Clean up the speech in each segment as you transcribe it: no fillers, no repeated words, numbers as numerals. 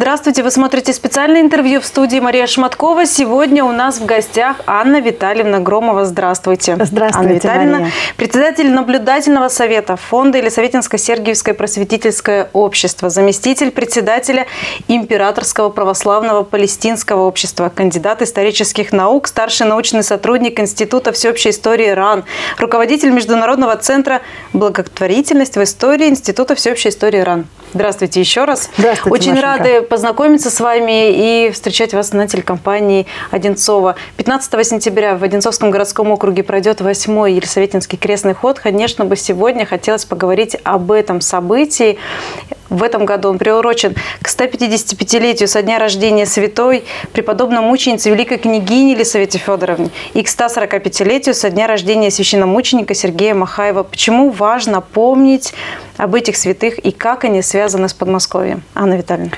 Здравствуйте, вы смотрите специальное интервью в студии Мария Шматкова. Сегодня у нас в гостях Анна Витальевна Громова. Здравствуйте. Здравствуйте, Анна Витальевна, Мария. Председатель наблюдательного совета фонда Елисаветинско-Сергиевское просветительское общество, заместитель председателя Императорского православного палестинского общества, кандидат исторических наук, старший научный сотрудник Института всеобщей истории РАН, руководитель Международного центра благотворительность в истории Института всеобщей истории РАН. Здравствуйте еще раз. Здравствуйте, Очень Машенька. рады познакомиться с вами и встречать вас на телекомпании Одинцова. 15 сентября в Одинцовском городском округе пройдет 8-й Елисаветинский крестный ход. Конечно бы сегодня хотелось поговорить об этом событии. В этом году он приурочен к 155-летию со дня рождения святой преподобной мученицы великой княгини Елисаветы Федоровны и к 145-летию со дня рождения священномученика Сергея Махаева. Почему важно помнить об этих святых и как они связаны с Подмосковьем? Анна Витальевна.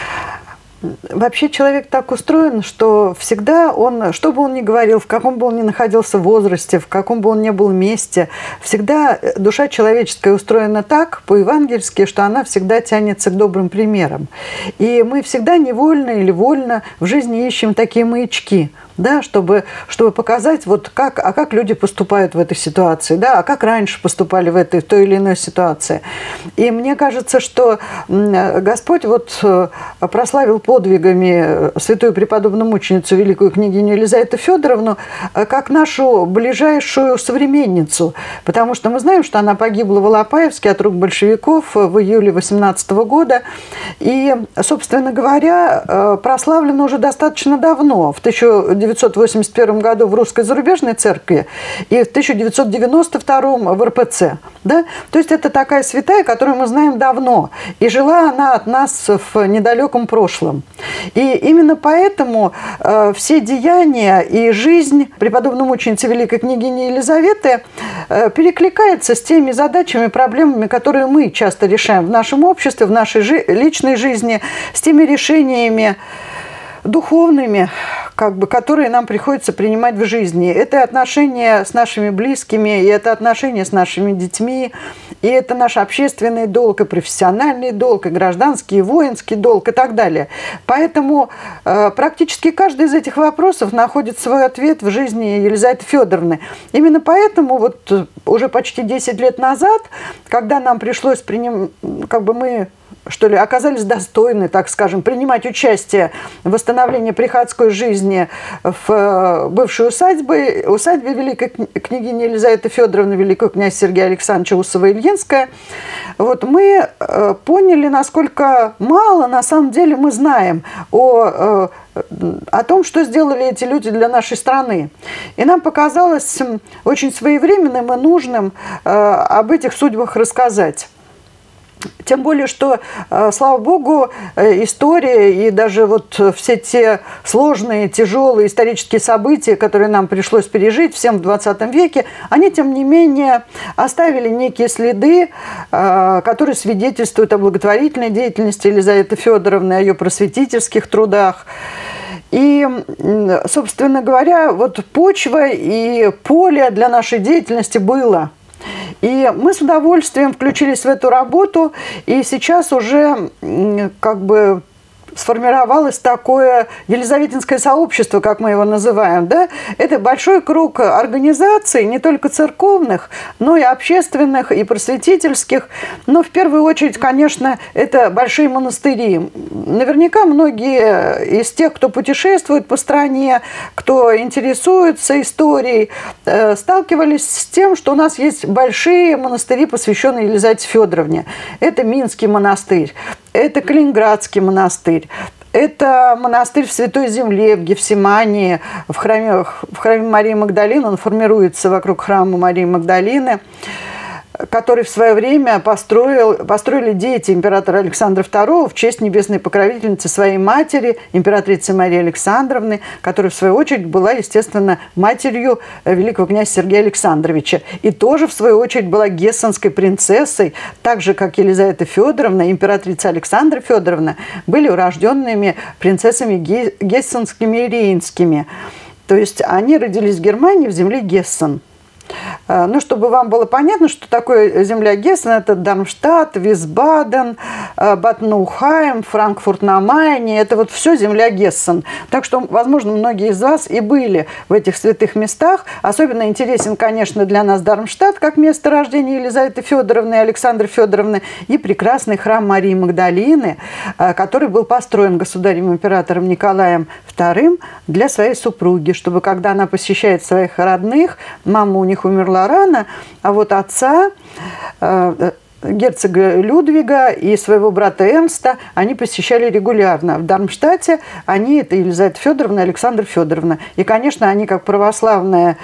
Вообще человек так устроен, что всегда он, что бы он ни говорил, в каком бы он ни находился возрасте, в каком бы он ни был месте, всегда душа человеческая устроена так, по-евангельски, что она всегда тянется к добрым примерам. И мы всегда невольно или вольно в жизни ищем такие маячки, да, чтобы показать, вот как люди поступают в этой ситуации, да, а как раньше поступали в той или иной ситуации. И мне кажется, что Господь вот прославил подвигами святую преподобную мученицу, великую княгиню Елизавету Федоровну, как нашу ближайшую современницу. Потому что мы знаем, что она погибла в Алапаевске от рук большевиков в июле 18 года. И, собственно говоря, прославлена уже достаточно давно, в 1981 году в Русской зарубежной церкви и в 1992 в РПЦ. Да? То есть это такая святая, которую мы знаем давно. И жила она от нас в недалеком прошлом. И именно поэтому все деяния и жизнь преподобной мученицы великой княгини Елизаветы перекликается с теми задачами, проблемами, которые мы часто решаем в нашем обществе, в нашей личной жизни, с теми решениями духовными, которые нам приходится принимать в жизни. Это отношения с нашими близкими, и это отношения с нашими детьми, и это наш общественный долг, и профессиональный долг, и гражданский, и воинский долг, и так далее. Поэтому практически каждый из этих вопросов находит свой ответ в жизни Елизаветы Федоровны. Именно поэтому вот уже почти 10 лет назад, когда нам пришлось мы оказались достойны, так скажем, принимать участие в восстановлении приходской жизни в бывшей усадьбе великой княгини Елизаветы Федоровны, великого князя Сергея Александровича Усова-Ильинская, вот мы поняли, насколько мало на самом деле мы знаем о том, что сделали эти люди для нашей страны. И нам показалось очень своевременным и нужным об этих судьбах рассказать. Тем более, что, слава богу, история и даже вот все те сложные, тяжелые исторические события, которые нам пришлось пережить всем в 20 веке, они, тем не менее, оставили некие следы, которые свидетельствуют о благотворительной деятельности Елизаветы Федоровны, о ее просветительских трудах. И, собственно говоря, вот почва и поле для нашей деятельности было. И мы с удовольствием включились в эту работу, и сейчас уже сформировалось такое елизаветинское сообщество, как мы его называем. Да? Это большой круг организаций, не только церковных, но и общественных, и просветительских. Но в первую очередь, конечно, это большие монастыри. Наверняка многие из тех, кто путешествует по стране, кто интересуется историей, сталкивались с тем, что у нас есть большие монастыри, посвященные Елизавете Федоровне. Это Минский монастырь, это Калининградский монастырь, это монастырь в Святой Земле, в Гефсимании, в храме Марии Магдалины. Он формируется вокруг храма Марии Магдалины, который в свое время построили дети императора Александра II в честь небесной покровительницы своей матери, императрицы Марии Александровны, которая, в свою очередь, была, естественно, матерью великого князя Сергея Александровича. И тоже, в свою очередь, была гессенской принцессой, так же, как Елизавета Федоровна, императрица Александра Федоровна, были урожденными принцессами гессенскими и рейнскими. То есть они родились в Германии, в земле Гессен. Ну, чтобы вам было понятно, что такое земля Гессен, это Дармштадт, Висбаден, Бад Наухайм, Франкфурт на Майне, это вот все земля Гессен. Так что, возможно, многие из вас и были в этих святых местах. Особенно интересен, конечно, для нас Дармштадт, как место рождения Елизаветы Федоровны и Александры Федоровны, и прекрасный храм Марии Магдалины, который был построен государем-императором Николаем II для своей супруги, чтобы когда она посещает своих родных, мама у них умерла рано, а вот отца, герцога Людвига и своего брата Эрнста они посещали регулярно. В Дармштадте они, это Елизавета Федоровна и Александра Федоровна. И, конечно, они, как православные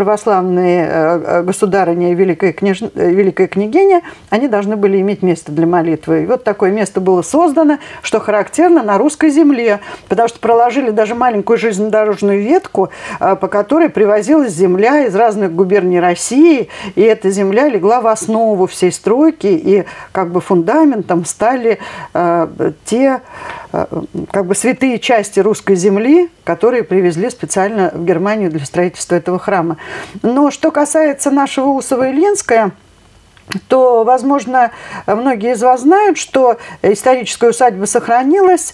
государыня и великая княгиня, они должны были иметь место для молитвы. И вот такое место было создано, что характерно, на русской земле, потому что проложили даже маленькую железнодорожную ветку, по которой привозилась земля из разных губерний России, и эта земля легла в основу всей стройки, и как бы фундаментом стали те как бы святые части русской земли, которые привезли специально в Германию для строительства этого храма. Но что касается нашего Усово-Илинского, то, возможно, многие из вас знают, что историческая усадьба сохранилась,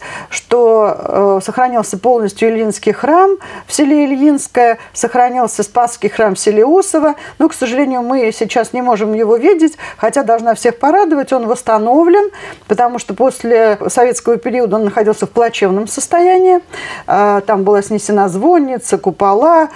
что сохранился полностью Ильинский храм в селе Ильинское, сохранился Спасский храм в селе Усово, но, к сожалению, мы сейчас не можем его видеть, хотя должна всех порадовать, он восстановлен, потому что после советского периода он находился в плачевном состоянии, там была снесена звонница, купола,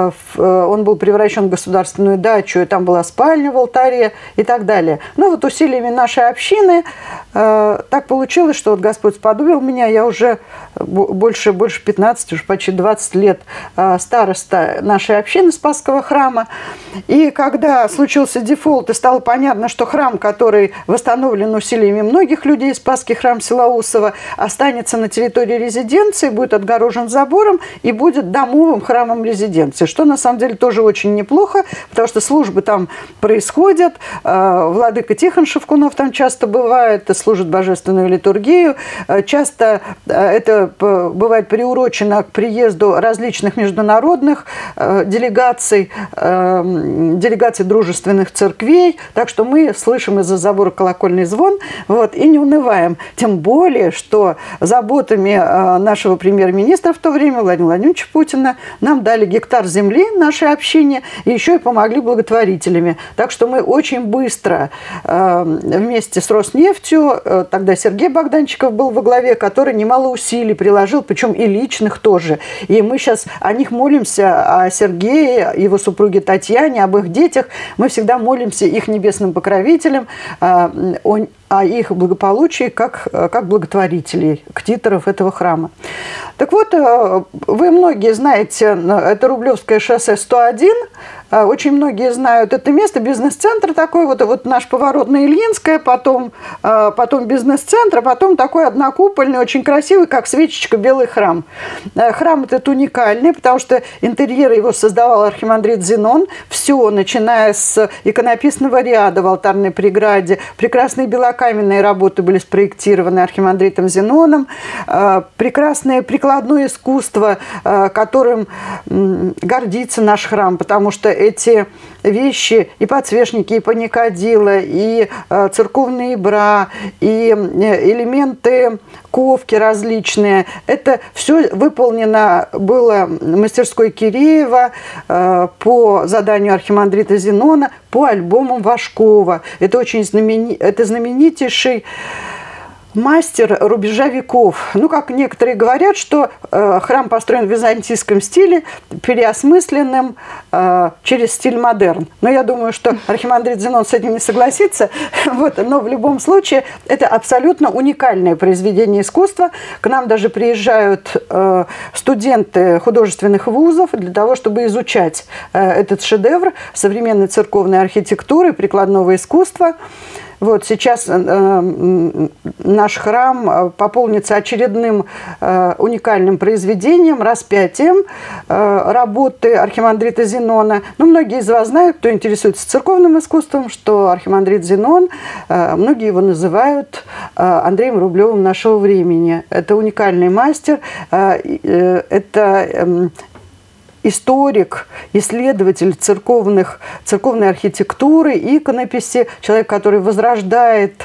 он был превращен в государственную дачу, и там была спальня в алтаре, и так далее. Но вот усилиями нашей общины так получилось, что вот Господь сподобил меня, я уже больше 15, уже почти 20 лет староста нашей общины Спасского храма. И когда случился дефолт и стало понятно, что храм, который восстановлен усилиями многих людей, Спасский храм села Усово, останется на территории резиденции, будет отгорожен забором и будет домовым храмом резиденции, что на самом деле тоже очень неплохо, потому что службы там происходят, владыка Тихон Шевкунов там часто бывает, служит божественную литургию. Часто это бывает приурочено к приезду различных международных делегаций, делегаций дружественных церквей. Так что мы слышим из-за забора колокольный звон, вот, и не унываем. Тем более, что заботами нашего премьер-министра в то время, Владимира Владимировича Путина, нам дали гектар земли нашей общине и еще и помогли благотворителями. Так что мы очень быстро вместе с Роснефтью, тогда Сергей Богданчиков был во главе, который немало усилий приложил, причем и личных тоже. И мы сейчас о них молимся, о Сергее, его супруге Татьяне, об их детях. Мы всегда молимся их небесным покровителям, о их благополучии как благотворителей, ктиторов этого храма. Так вот, вы многие знаете, это Рублевское шоссе 101, очень многие знают это место, бизнес-центр такой, вот наш поворот на Ильинское, потом бизнес-центр, а потом такой однокупольный, очень красивый, как свечечка, белый храм. Храм этот уникальный, потому что интерьер его создавал архимандрит Зенон, все, начиная с иконописного ряда в алтарной преграде, прекрасные белокаменные работы были спроектированы архимандритом Зеноном, прекрасное прикладное искусство, которым гордится наш храм, потому что эти вещи, и подсвечники, и паникадила, и церковные бра, и элементы ковки различные. Это все выполнено было мастерской Киреева по заданию архимандрита Зенона по альбомам Вашкова. Это это знаменитейший мастер рубежа веков. Ну, как некоторые говорят, что храм построен в византийском стиле, переосмысленным через стиль модерн. Но я думаю, что архимандрит Зенон с этим не согласится. Вот. Но в любом случае это абсолютно уникальное произведение искусства. К нам даже приезжают студенты художественных вузов для того, чтобы изучать этот шедевр современной церковной архитектуры, прикладного искусства. Вот сейчас наш храм пополнится очередным уникальным произведением, распятием работы архимандрита Зенона. Ну, многие из вас знают, кто интересуется церковным искусством, что архимандрит Зенон, многие его называют Андреем Рублевым нашего времени. Это уникальный мастер, это историк, исследователь церковной архитектуры, иконописи, человек, который возрождает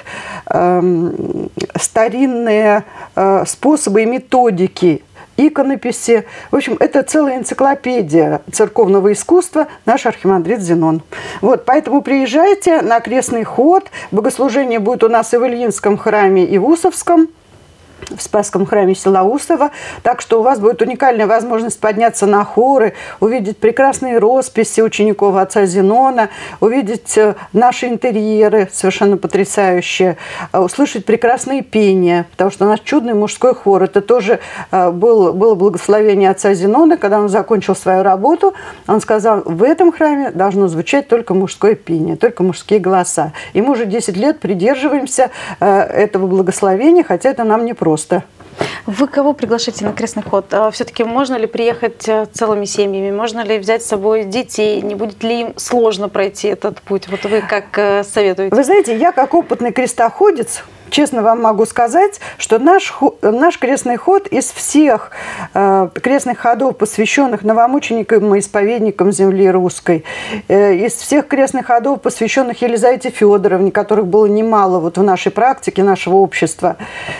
старинные способы и методики иконописи. В общем, это целая энциклопедия церковного искусства, наш архимандрит Зенон. Вот, поэтому приезжайте на крестный ход. Богослужение будет у нас и в Ильинском храме, и в Усовском, в Спасском храме села Усово. Так что у вас будет уникальная возможность подняться на хоры, увидеть прекрасные росписи учеников отца Зенона, увидеть наши интерьеры, совершенно потрясающие, услышать прекрасные пения, потому что у нас чудный мужской хор. Это тоже было благословение отца Зенона, когда он закончил свою работу. Он сказал, в этом храме должно звучать только мужское пение, только мужские голоса. И мы уже 10 лет придерживаемся этого благословения, хотя это нам не просто. Вы кого приглашаете на крестный ход? Все-таки можно ли приехать целыми семьями? Можно ли взять с собой детей? Не будет ли им сложно пройти этот путь? Вот вы как советуете? Вы знаете, я как опытный крестоходец, честно вам могу сказать, что наш крестный ход из всех крестных ходов, посвященных новомученикам и исповедникам земли русской, из всех крестных ходов, посвященных Елизавете Федоровне, которых было немало вот в нашей практике нашего общества,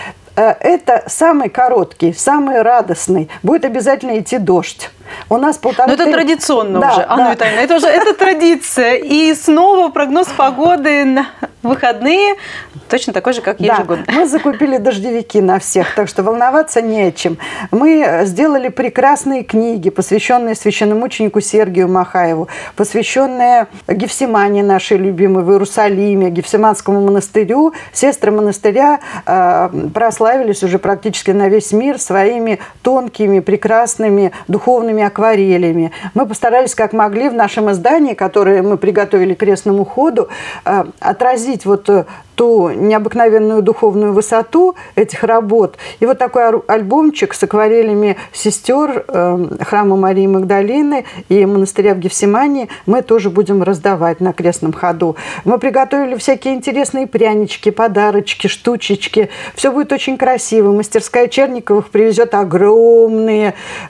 это самый короткий, самый радостный. Будет обязательно идти дождь. У нас полтора... Но это традиционно уже, Анна Витальевна, это это традиция. И снова прогноз погоды на выходные точно такой же, как ежегодно. Да, мы закупили дождевики на всех, так что волноваться не о чем. Мы сделали прекрасные книги, посвященные священномученику Сергию Махаеву, посвященные Гефсимании нашей любимой в Иерусалиме, Гефсиманскому монастырю. Сестры монастыря прославились уже практически на весь мир своими тонкими, прекрасными духовными акварелями. Мы постарались как могли в нашем издании, которое мы приготовили к крестному ходу, отразить вот ту необыкновенную духовную высоту этих работ. И вот такой альбомчик с акварелями сестер храма Марии Магдалины и монастыря в Гефсимании мы тоже будем раздавать на крестном ходу. Мы приготовили всякие интересные прянички, подарочки, штучечки. Все будет очень красиво. Мастерская Черниковых привезет огромные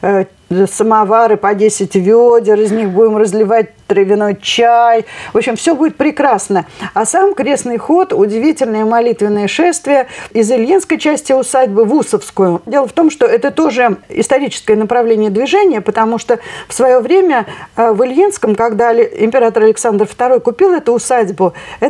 самовары по 10 ведер, из них будем разливать травяной чай. В общем, все будет прекрасно. А сам крестный ход – удивительное молитвенное шествие из Ильинской части усадьбы в Усовскую. Дело в том, что это тоже историческое направление движения, потому что в свое время в Ильинском, когда император Александр II купил эту усадьба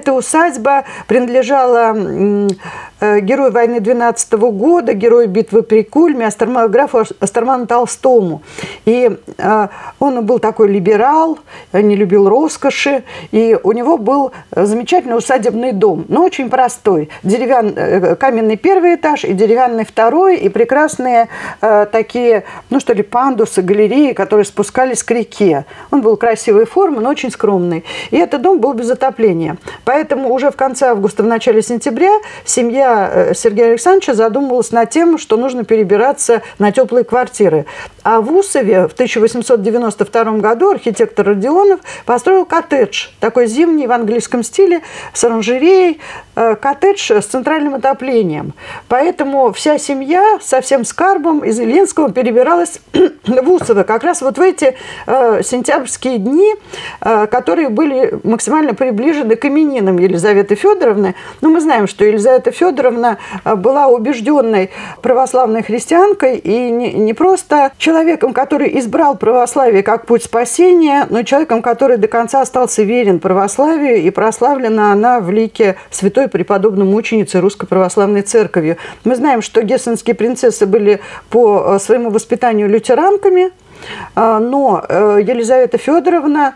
принадлежала герою войны 12 года, герою битвы при Кульме, графу Астерману Толстому. И он был такой либерал, не любил роскоши, и у него был замечательный усадебный дом, но очень простой. Каменный первый этаж и деревянный второй, и прекрасные такие, ну что ли, пандусы, галереи, которые спускались к реке. Он был красивой формы, но очень скромный. И этот дом был без отопления. Поэтому уже в конце августа, в начале сентября семья Сергея Александровича задумывалась над тем, что нужно перебираться на теплые квартиры. А в Усове в 1892 году архитектор Родионов построил коттедж, такой зимний в английском стиле, с оранжереей, коттедж с центральным отоплением. Поэтому вся семья со всем скарбом из Ильинского перебиралась в Усово как раз вот в эти сентябрьские дни, которые были максимально приближены к именинам Елизаветы Федоровны. Но мы знаем, что Елизавета Федоровна была убежденной православной христианкой и не просто человеком, который избрал православие как путь спасения, но человеком, который до конца остался верен православию, и прославлена она в лике святой преподобной мученицы Русской Православной Церковью. Мы знаем, что гессенские принцессы были по своему воспитанию лютеранками, но Елизавета Федоровна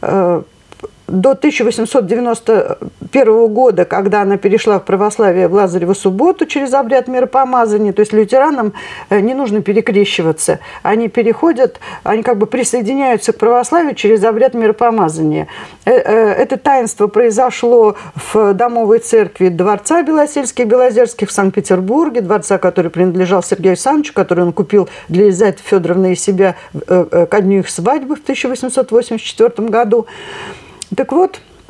до 1891 года, когда она перешла в православие в Лазареву субботу через обряд миропомазания, то есть лютеранам не нужно перекрещиваться, они переходят, они как бы присоединяются к православию через обряд миропомазания. Это таинство произошло в домовой церкви дворца Белосельских-Белозерских в Санкт-Петербурге, дворца, который принадлежал Сергею Александровичу, который он купил для Елизаветы Федоровны и себя ко дню их свадьбы в 1884 году. Так вот,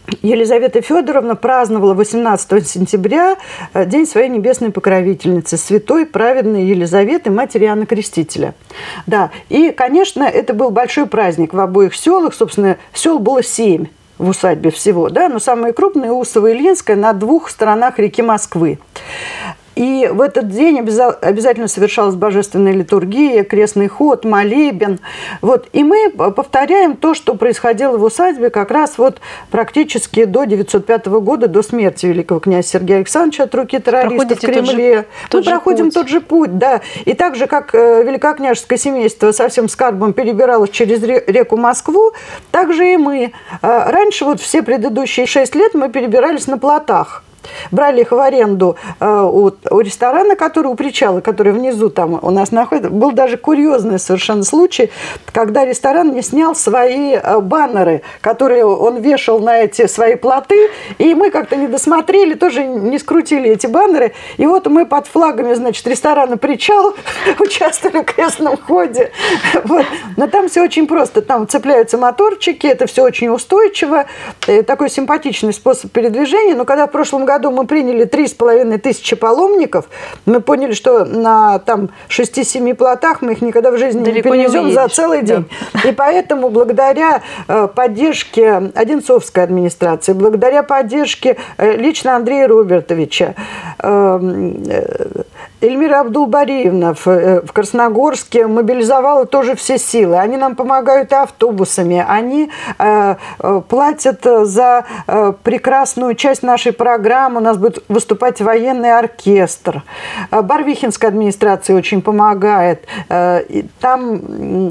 Елизавета Федоровна праздновала 18 сентября день своей небесной покровительницы, святой праведной Елизаветы, матери Иоанна Крестителя. Да, и, конечно, это был большой праздник в обоих селах. Собственно, сел было 7 в усадьбе всего, да, но самые крупные – Усово и Ильинское, на 2 сторонах реки Москвы. И в этот день обязательно совершалась божественная литургия, крестный ход, молебен. Вот. И мы повторяем то, что происходило в усадьбе как раз вот практически до 905 года, до смерти великого князя Сергея Александровича от руки террористов в Кремле. Мы проходим тот же путь, да. И так же, как великокняжеское семейство со всем скарбом перебиралось через реку Москву, так же и мы. Раньше, вот все предыдущие 6 лет, мы перебирались на плотах. Брали их в аренду у ресторана, у причала, который внизу там у нас находится. Был даже курьезный совершенно случай, когда ресторан не снял свои баннеры, которые он вешал на эти свои плоты, и мы как-то не досмотрели, тоже не скрутили эти баннеры. И вот мы под флагами, значит, ресторана «Причал» участвовали в крестном ходе. Вот. Но там все очень просто. Там цепляются моторчики, это все очень устойчиво. Такой симпатичный способ передвижения. Но когда в прошлом году мы приняли 3500 паломников, мы поняли, что на 6-7 плотах мы их никогда в жизни далеко не перевезем за целый день. Да. И поэтому благодаря поддержке Одинцовской администрации, благодаря поддержке лично Андрея Робертовича, Эльмира Абдулбариевна в Красногорске мобилизовала тоже все силы. Они нам помогают и автобусами, они платят за прекрасную часть нашей программы. У нас будет выступать военный оркестр. Барвихинская администрация очень помогает. Там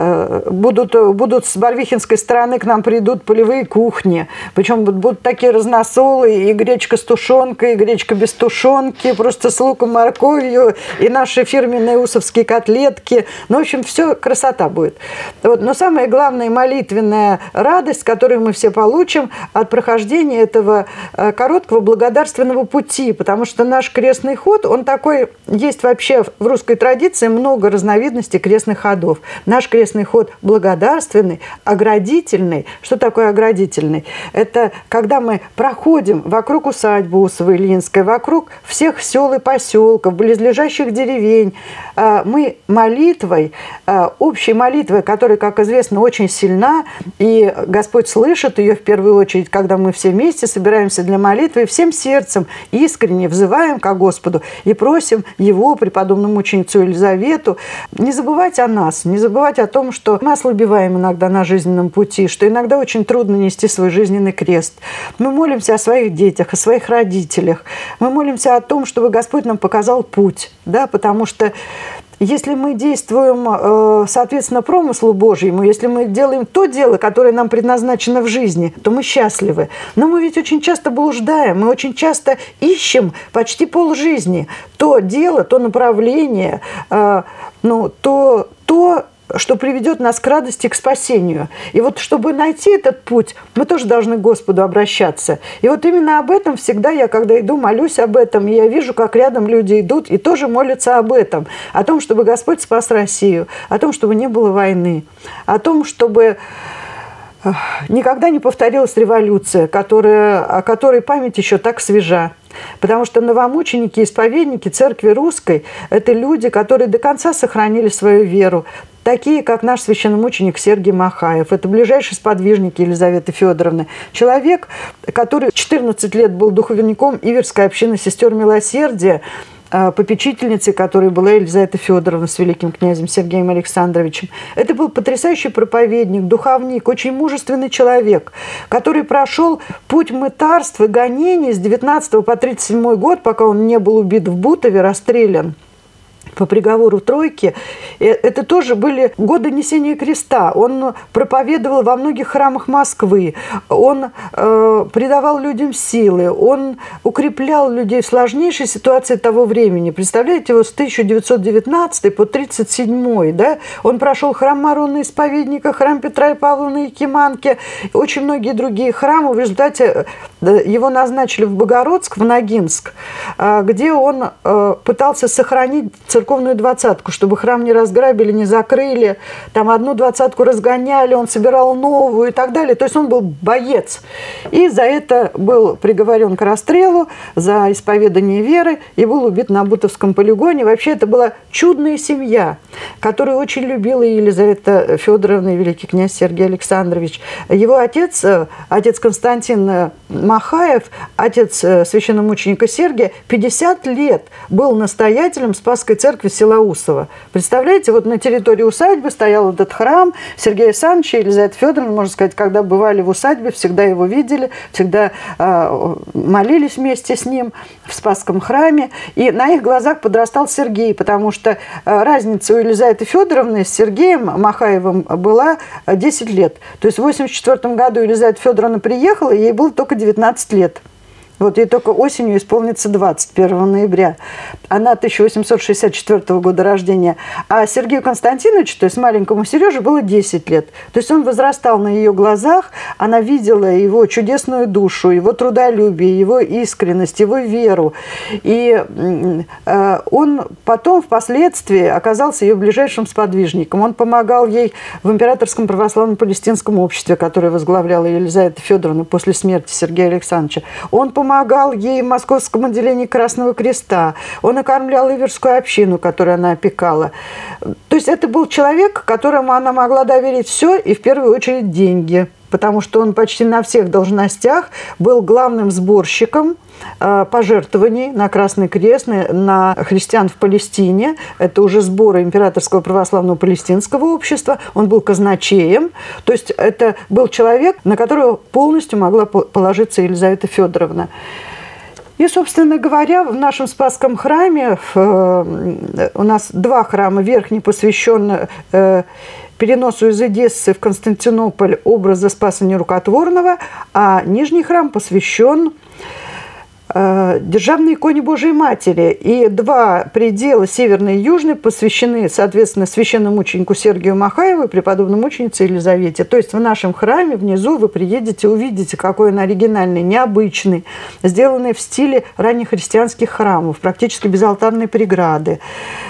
будут с барвихинской стороны к нам придут полевые кухни. Причем будут такие разносолы, и гречка с тушенкой, и гречка без тушенки, просто с луком, морковью, и наши фирменные усовские котлетки. Ну, в общем, все красота будет. Вот. Но самая главная молитвенная радость, которую мы все получим от прохождения этого короткого благодарственного пути, потому что наш крестный ход, он такой, есть вообще в русской традиции много разновидностей крестных ходов. Наш крестный ход благодарственный, оградительный. Что такое оградительный? Это когда мы проходим вокруг усадьбы Усово-Ильинской, вокруг всех сел и поселков, близлежащих деревень. Мы молитвой, общей молитвой, которая, как известно, очень сильна, и Господь слышит ее в первую очередь, когда мы все вместе собираемся для молитвы, и всем сердцем искренне взываем ко Господу и просим Его, преподобную мученицу Елизавету, не забывать о нас, не забывать о том, что мы ослабеваем иногда на жизненном пути, что иногда очень трудно нести свой жизненный крест. Мы молимся о своих детях, о своих родителях. Мы молимся о том, чтобы Господь нам показал путь, да, потому что если мы действуем, соответственно, промыслу Божьему, если мы делаем то дело, которое нам предназначено в жизни, то мы счастливы. Но мы ведь очень часто блуждаем, мы очень часто ищем почти полжизни. То дело, то направление, то, что приведет нас к радости, к спасению. И вот чтобы найти этот путь, мы тоже должны к Господу обращаться. И вот именно об этом всегда я, когда иду, молюсь об этом, и я вижу, как рядом люди идут и тоже молятся об этом. О том, чтобы Господь спас Россию, о том, чтобы не было войны, о том, чтобы никогда не повторилась революция, о которой память еще так свежа. Потому что новомученики, исповедники церкви русской – это люди, которые до конца сохранили свою веру. Такие, как наш священномученик Сергий Махаев. Это ближайший сподвижник Елизаветы Федоровны. Человек, который 14 лет был духовником Иверской общины сестер милосердия, попечительницей, которой была Елизавета Федоровна с великим князем Сергеем Александровичем. Это был потрясающий проповедник, духовник, очень мужественный человек, который прошел путь мытарств и гонений с 19 по 37 год, пока он не был убит в Бутове, расстрелян по приговору тройки. Это тоже были годы несения креста. Он проповедовал во многих храмах Москвы. Он придавал людям силы. Он укреплял людей в сложнейшей ситуации того времени. Представляете, вот с 1919 по 1937, да? Он прошел храм Марона Исповедника, храм Петра и Павла на Якиманке, очень многие другие храмы. В результате его назначили в Богородск, в Ногинск, где он пытался сохранить церковную двадцатку, чтобы храм не разграбили, не закрыли. Там одну двадцатку разгоняли, он собирал новую и так далее. То есть он был боец. И за это был приговорен к расстрелу, за исповедание веры, и был убит на Бутовском полигоне. Вообще это была чудная семья, которую очень любила Елизавета Федоровна и великий князь Сергий Александрович. Его отец, отец Константин Махаев, отец священномученика Сергия, 50 лет был настоятелем Спасской церкви села Усово. Представляете, вот на территории усадьбы стоял этот храм Сергея Александровича, Елизавета Федоровна, можно сказать, когда бывали в усадьбе, всегда его видели, всегда молились вместе с ним в Спасском храме. И на их глазах подрастал Сергей, потому что разница у Елизаветы Федоровны с Сергеем Махаевым была 10 лет. То есть в 1984 году Елизавета Федоровна приехала, ей было только 19 лет. Вот ей только осенью исполнится 21 ноября. Она 1864 года рождения. А Сергею Константиновичу, то есть маленькому Сереже, было 10 лет. То есть он возрастал на ее глазах, она видела его чудесную душу, его трудолюбие, его искренность, его веру. И он потом, впоследствии, оказался ее ближайшим сподвижником. Он помогал ей в Императорском православном палестинском обществе, которое возглавляла Елизавета Федоровна после смерти Сергея Александровича. Он помогал ей в Московском отделении Красного Креста. Он окормлял Иверскую общину, которую она опекала. То есть это был человек, которому она могла доверить все, и в первую очередь деньги. Потому что он почти на всех должностях был главным сборщиком пожертвований на Красный Крест, на христиан в Палестине. Это уже сборы Императорского православного палестинского общества. Он был казначеем. То есть это был человек, на которого полностью могла положиться Елизавета Федоровна. И, собственно говоря, в нашем Спасском храме, у нас два храма. Верхний посвящен переносу из Одессы в Константинополь образа Спаса Нерукотворного, а нижний храм посвящен Державной иконе Божией Матери. И два предела, северный и южный, посвящены, соответственно, священномученику Сергию Махаеву и преподобной мученице Елизавете. То есть в нашем храме внизу вы приедете, увидите, какой он оригинальный, необычный, сделанный в стиле раннехристианских храмов, практически без алтарной преграды.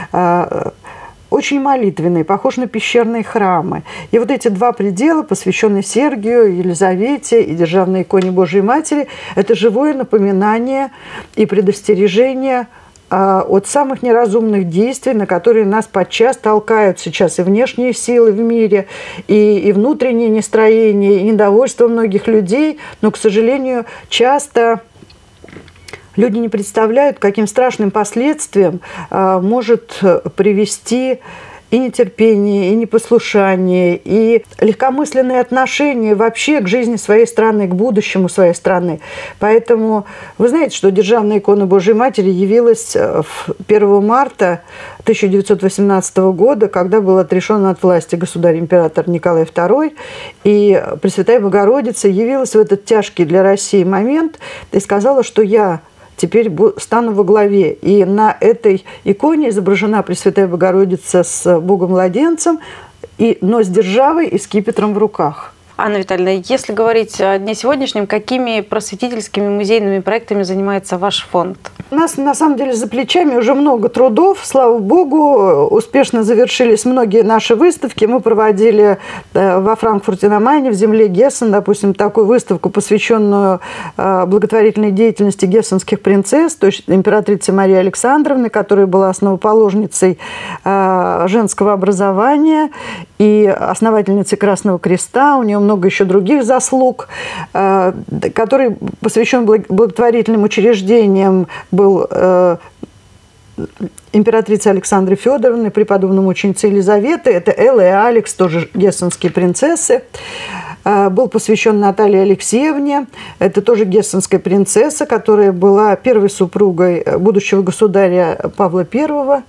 Очень молитвенный, похож на пещерные храмы. И вот эти два предела, посвященные Сергию, Елизавете и Державной иконе Божией Матери, это живое напоминание и предостережение от самых неразумных действий, на которые нас подчас толкают сейчас и внешние силы в мире, и внутренние нестроения, и недовольство многих людей. Но, к сожалению, часто люди не представляют, каким страшным последствиям может привести и нетерпение, и непослушание, и легкомысленное отношение вообще к жизни своей страны, к будущему своей страны. Поэтому вы знаете, что Державная икона Божией Матери явилась 1 марта 1918 года, когда был отрешен от власти государь-император Николай II, и Пресвятая Богородица явилась в этот тяжкий для России момент и сказала, что я теперь стану во главе. И на этой иконе изображена Пресвятая Богородица с Богом-младенцем, но с державой и скипетром в руках. Анна Витальевна, если говорить о дне сегодняшнем, какими просветительскими музейными проектами занимается ваш фонд? У нас, на самом деле, за плечами уже много трудов. Слава Богу, успешно завершились многие наши выставки. Мы проводили во Франкфурте на Майне, в земле Гессен, допустим, такую выставку, посвященную благотворительной деятельности гессенских принцесс, то есть императрице Марии Александровны, которая была основоположницей женского образования и основательницей Красного Креста. У нее много еще других заслуг, который посвящен благотворительным учреждениям, был императрице Александре Федоровне, преподобной мученице Елизаветы. Это Элла и Алекс, тоже гессенские принцессы. Был посвящен Наталье Алексеевне. Это тоже гессенская принцесса, которая была первой супругой будущего государя Павла I.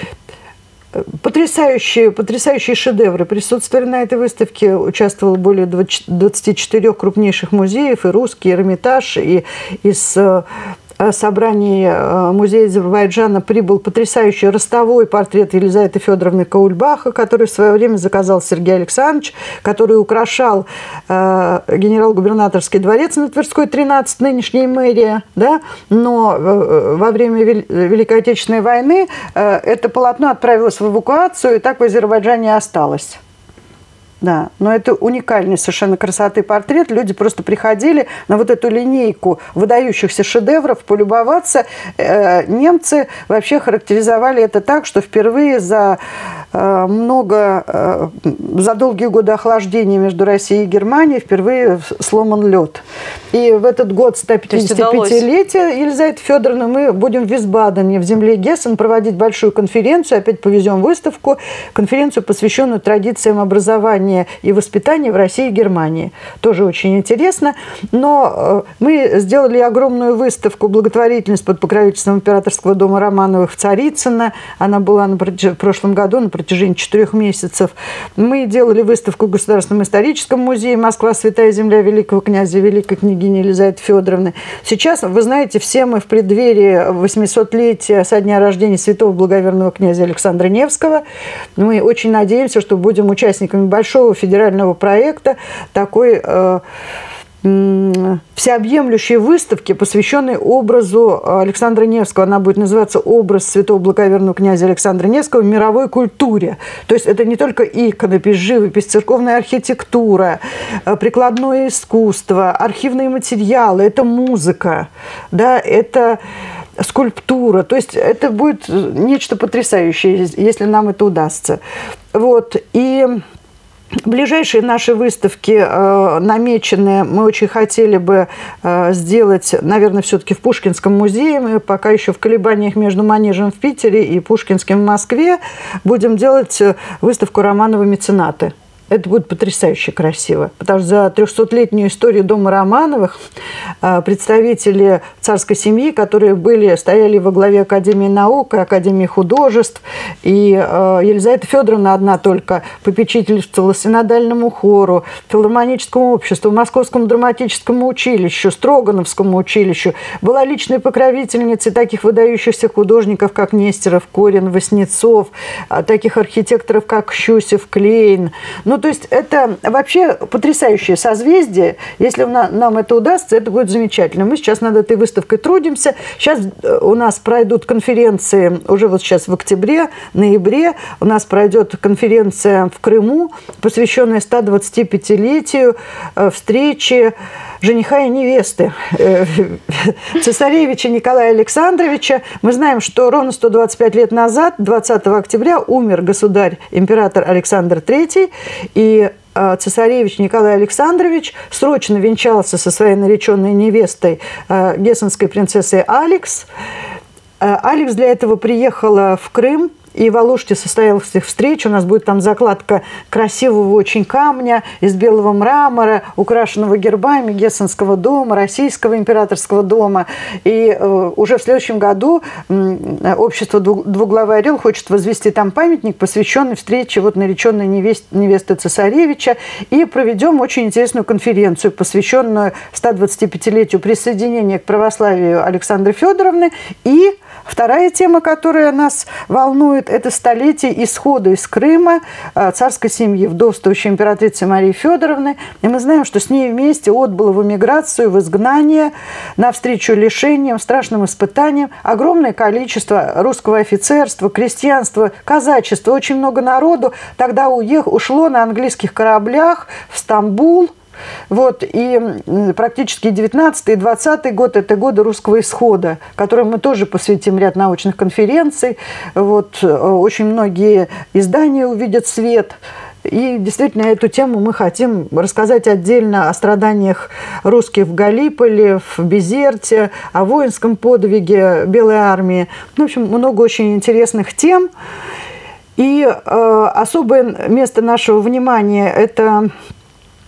Потрясающие шедевры присутствовали на этой выставке. Участвовало более 24 крупнейших музеев, и русский, и Эрмитаж, и из собрании музея Азербайджана прибыл потрясающий ростовой портрет Елизаветы Федоровны Каульбаха, который в свое время заказал Сергей Александрович, который украшал генерал-губернаторский дворец на Тверской, 13, нынешняя мэрия. Да? Но во время Великой Отечественной войны это полотно отправилось в эвакуацию, и так в Азербайджане осталось. Да, но это уникальный совершенно красоты портрет. Люди просто приходили на вот эту линейку выдающихся шедевров полюбоваться. Немцы вообще характеризовали это так, что впервые за долгие годы охлаждения между Россией и Германией впервые сломан лед. И в этот год 155-летия Елизаветы Федоровны мы будем в Висбадене, в земле Гессен, проводить большую конференцию, опять повезем выставку, конференцию, посвященную традициям образования и воспитания в России и Германии. Тоже очень интересно. Но мы сделали огромную выставку «Благотворительность» под покровительством Императорского дома Романовых в Царицыно. Она была в прошлом году на протяжении 4 месяцев. Мы делали выставку в Государственном историческом музее «Москва. Святая земля великого князя, великой княгини Елизаветы Федоровны». Сейчас, вы знаете, все мы в преддверии 800-летия со дня рождения святого благоверного князя Александра Невского. Мы очень надеемся, что будем участниками большого федерального проекта, такой всеобъемлющей выставки, посвященной образу Александра Невского. Она будет называться «Образ святого благоверного князя Александра Невского в мировой культуре». То есть это не только иконопись, живопись, церковная архитектура, прикладное искусство, архивные материалы, это музыка, да, это скульптура. То есть это будет нечто потрясающее, если нам это удастся. Вот. И ближайшие наши выставки намечены. Мы очень хотели бы сделать, наверное, все-таки в Пушкинском музее. Мы пока еще в колебаниях между Манежем в Питере и Пушкинским в Москве. Будем делать выставку «Романовы меценаты». Это будет потрясающе красиво, потому что за 300-летнюю историю дома Романовых представители царской семьи, которые стояли во главе Академии наук и Академии художеств, и Елизавета Федоровна одна только попечительствовала синодальному хору, филармоническому обществу, Московскому драматическому училищу, Строгановскому училищу, была личной покровительницей таких выдающихся художников, как Нестеров, Корин, Васнецов, таких архитекторов, как Щусев, Клейн. Ну, то есть это вообще потрясающее созвездие. Если нам это удастся, это будет замечательно. Мы сейчас над этой выставкой трудимся. Сейчас у нас пройдут конференции, уже вот сейчас в октябре, ноябре, у нас пройдет конференция в Крыму, посвященная 125-летию встречи жениха и невесты цесаревича Николая Александровича. Мы знаем, что ровно 125 лет назад, 20 октября, умер государь-император Александр III, и цесаревич Николай Александрович срочно венчался со своей нареченной невестой, гессенской принцессой Алекс. Алекс для этого приехала в Крым, и в Алуште состоялась их встреча. У нас будет там закладка красивого очень камня из белого мрамора, украшенного гербами Гессенского дома, Российского императорского дома. И уже в следующем году общество «Двуглавый орел» хочет возвести там памятник, посвященный встрече вот нареченной невесты цесаревича. И проведем очень интересную конференцию, посвященную 125-летию присоединения к православию Александры Федоровны. И вторая тема, которая нас волнует, это столетие исхода из Крыма царской семьи, вдовствующей императрицы Марии Федоровны. И мы знаем, что с ней вместе отбыло в эмиграцию, в изгнание, навстречу лишениям, страшным испытаниям огромное количество русского офицерства, крестьянства, казачества, очень много народу. Тогда ушло на английских кораблях в Стамбул. Вот, и практически 19 и 20 год – это годы русского исхода, которым мы тоже посвятим ряд научных конференций. Вот, очень многие издания увидят свет. И действительно, эту тему мы хотим рассказать отдельно о страданиях русских в Галиполи, в Безерте, о воинском подвиге Белой армии. В общем, много очень интересных тем. И особое место нашего внимания – это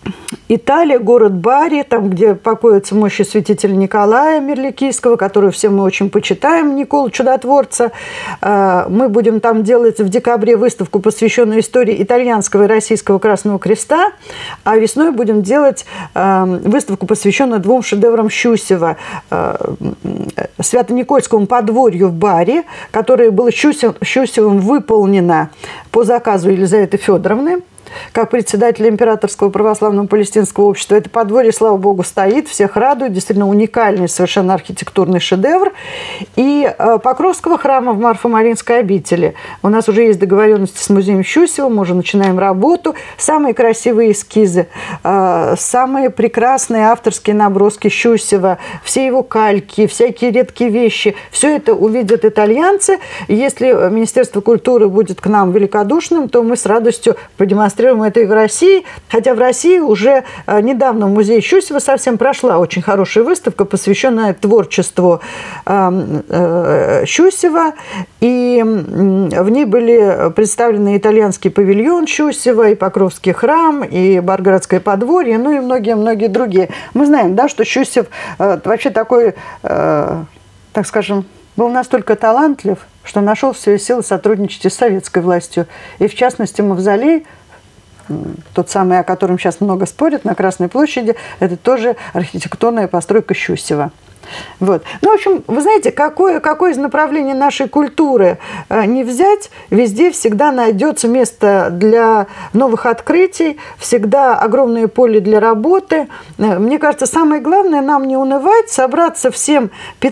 Италия, город Бари, там, где покоятся мощи святителя Николая Мирликийского, которого все мы очень почитаем, Николу Чудотворца. Мы будем там делать в декабре выставку, посвященную истории итальянского и российского Красного Креста, а весной будем делать выставку, посвященную двум шедеврам Щусева. Свято-Никольскому подворью в Бари, которое было Щусевым выполнено по заказу Елизаветы Федоровны, как председатель Императорского православного палестинского общества. Это подворье, слава богу, стоит, всех радует, действительно уникальный совершенно архитектурный шедевр. И Покровского храма в Марфо-Маринской обители. У нас уже есть договоренности с музеем Щусева, мы уже начинаем работу. Самые красивые эскизы, самые прекрасные авторские наброски Щусева, все его кальки, всякие редкие вещи. Все это увидят итальянцы. Если Министерство культуры будет к нам великодушным, то мы с радостью продемонстрируем это и в России. Хотя в России уже недавно в музее Щусева совсем прошла очень хорошая выставка, посвященная творчеству Щусева. И в ней были представлены итальянский павильон Щусева, и Покровский храм, и Барградское подворье, ну и многие-многие другие. Мы знаем, да, что Щусев вообще такой, так скажем, был настолько талантлив, что нашел в себе силы сотрудничать и с советской властью. И в частности, Мавзолей, тот самый, о котором сейчас много спорят, на Красной площади, это тоже архитектурная постройка Щусева. Вот. Ну, в общем, вы знаете, какое из направлений нашей культуры не взять, везде всегда найдется место для новых открытий, всегда огромное поле для работы. Мне кажется, самое главное нам не унывать, собраться всем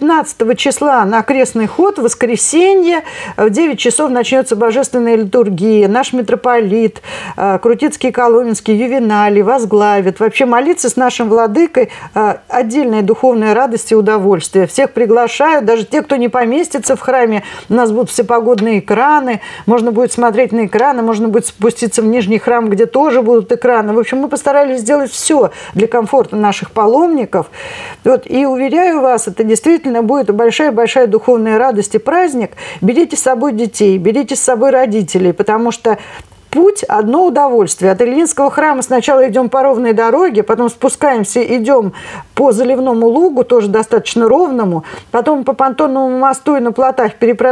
15 числа на крестный ход, в воскресенье, в 9 часов начнется божественная литургия, наш митрополит, Крутицкий, Коломенский, Ювеналий возглавит. Вообще молиться с нашим владыкой отдельная духовная радость и удовольствие. Всех приглашаю, даже те, кто не поместится в храме, у нас будут всепогодные экраны, можно будет смотреть на экраны, можно будет спуститься в нижний храм, где тоже будут экраны. В общем, мы постарались сделать все для комфорта наших паломников. Вот, и уверяю вас, это действительно будет большая-большая духовная радость и праздник. Берите с собой детей, берите с собой родителей, потому что путь – одно удовольствие. От Ильинского храма сначала идем по ровной дороге, потом спускаемся, идем по заливному лугу, тоже достаточно ровному, потом по понтонному мосту и на плотах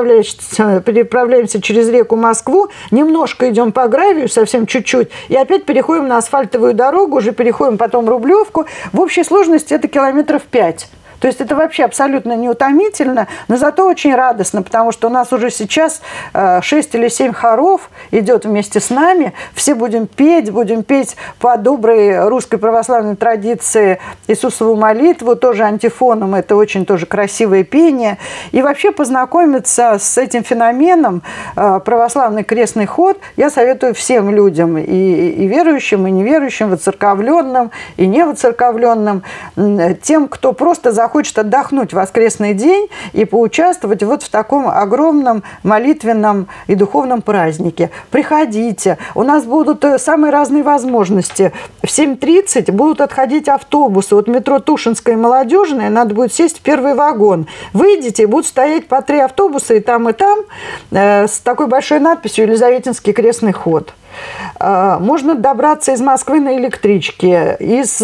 переправляемся через реку Москву, немножко идем по гравию, совсем чуть-чуть, и опять переходим на асфальтовую дорогу, уже переходим потом Рублевку. В общей сложности это километров 5. То есть это вообще абсолютно неутомительно, но зато очень радостно, потому что у нас уже сейчас 6 или 7 хоров идет вместе с нами. Все будем петь по доброй русской православной традиции Иисусову молитву, тоже антифоном, это очень тоже красивое пение. И вообще познакомиться с этим феноменом православный крестный ход я советую всем людям, и верующим, и неверующим, воцерковленным, и невоцерковленным, тем, кто просто захочет отдохнуть в воскресный день и поучаствовать вот в таком огромном молитвенном и духовном празднике. Приходите, у нас будут самые разные возможности. В 7:30 будут отходить автобусы от метро Тушинская и Молодежная, надо будет сесть в первый вагон. Выйдете, будут стоять по 3 автобуса и там, с такой большой надписью «Елизаветинский крестный ход». Можно добраться из Москвы на электричке. Из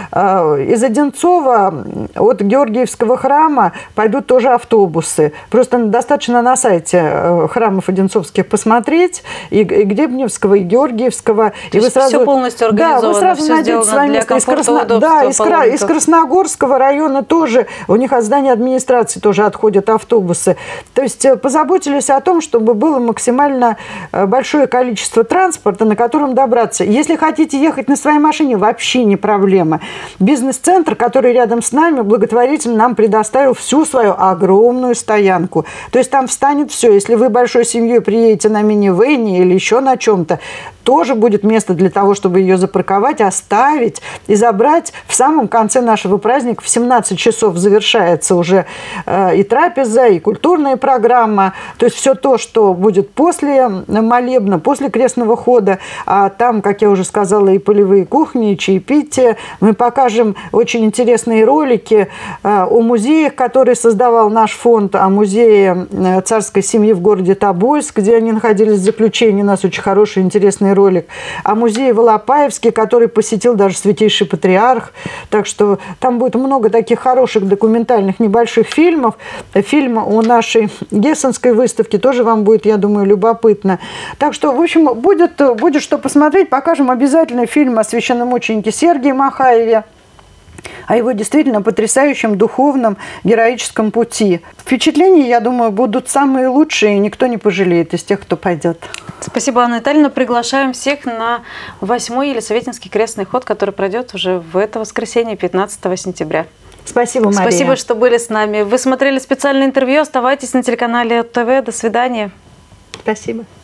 Одинцова от Георгиевского храма пойдут тоже автобусы. Просто достаточно на сайте храмов одинцовских посмотреть, и Гребневского, и Георгиевского. То есть все полностью организовано, да, вы сразу найдете свое место. Из Красногорского района тоже, у них от здания администрации тоже отходят автобусы. То есть позаботились о том, чтобы было максимально большое количество транспорта, на котором добраться. Если хотите ехать на своей машине, вообще не проблема. Бизнес-центр, который рядом с нами, благотворительно нам предоставил всю свою огромную стоянку. То есть там встанет все. Если вы большой семьей приедете на мини-вэне или еще на чем-то, тоже будет место для того, чтобы ее запарковать, оставить и забрать. В самом конце нашего праздника в 17 часов завершается уже и трапеза, и культурная программа. То есть все то, что будет после молебна, после крестного хода. А там, как я уже сказала, и полевые кухни, и чаепитие. Мы покажем очень интересные ролики о музеях, которые создавал наш фонд, о музее царской семьи в городе Тобольск, где они находились в заключении. У нас очень хороший, интересный ролик. О музее в Алапаевске, который посетил даже Святейший Патриарх. Так что там будет много таких хороших документальных небольших фильмов. Фильм у нашей Гессенской выставки тоже вам будет, я думаю, любопытно. Так что, в общем, будет что посмотреть. Покажем обязательно фильм о священномученике Сергии Махаеве, о его действительно потрясающем духовном героическом пути. Впечатления, я думаю, будут самые лучшие, и никто не пожалеет из тех, кто пойдет. Спасибо, Анна Витальевна. Приглашаем всех на 8-й Елисаветинский крестный ход, который пройдет уже в это воскресенье, 15 сентября. Спасибо, Мария. Спасибо, что были с нами. Вы смотрели специальное интервью. Оставайтесь на телеканале ТВ. До свидания. Спасибо.